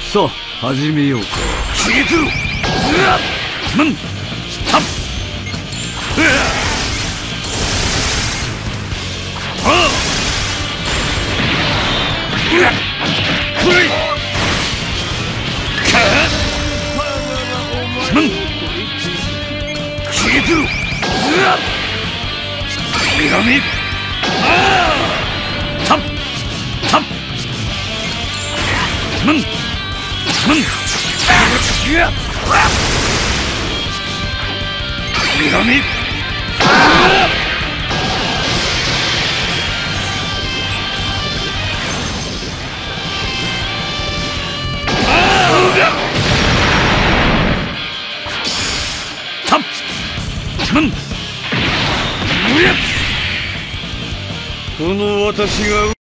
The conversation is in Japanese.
さあ始めようか。 消えてろ。 ムンタッくらい。 ムン消えてろ。 ひらめタッタッムンムンひらめタッムンこの私が